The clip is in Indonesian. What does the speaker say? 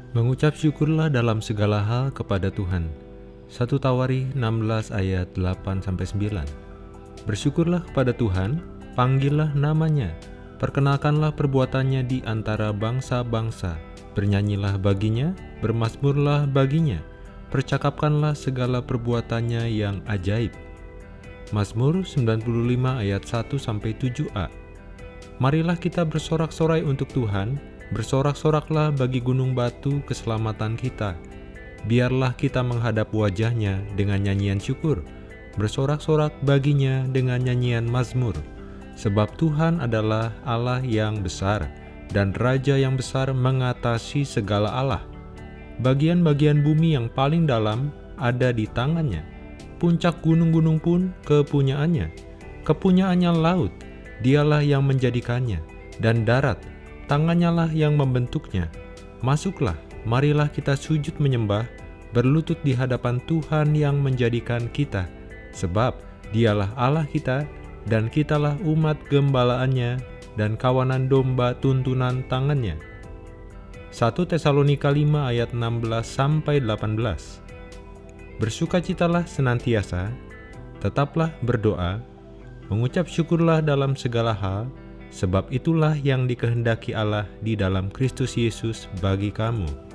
Mengucap syukurlah dalam segala hal kepada Tuhan. 1 Tawarikh 16 ayat 8-9. Bersyukurlah kepada Tuhan, panggillah namanya, perkenalkanlah perbuatannya di antara bangsa-bangsa, bernyanyilah baginya, bermazmurlah baginya, percakapkanlah segala perbuatannya yang ajaib. Mazmur 95 ayat 1-7a. Marilah kita bersorak-sorai untuk Tuhan, bersorak-soraklah bagi gunung batu keselamatan kita. Biarlah kita menghadap wajahnya dengan nyanyian syukur, bersorak-sorak baginya dengan nyanyian mazmur. Sebab Tuhan adalah Allah yang besar, dan Raja yang besar mengatasi segala Allah. Bagian-bagian bumi yang paling dalam ada di tangannya, puncak gunung-gunung pun kepunyaannya. Kepunyaannya laut, dialah yang menjadikannya, dan darat, tangannya lah yang membentuknya. Masuklah, marilah kita sujud menyembah, berlutut di hadapan Tuhan yang menjadikan kita, sebab dialah Allah kita, dan kitalah umat gembalaannya, dan kawanan domba tuntunan tangannya. 1 Tesalonika 5 ayat 16-18. Bersukacitalah senantiasa, tetaplah berdoa, mengucap syukurlah dalam segala hal, sebab itulah yang dikehendaki Allah di dalam Kristus Yesus bagi kamu.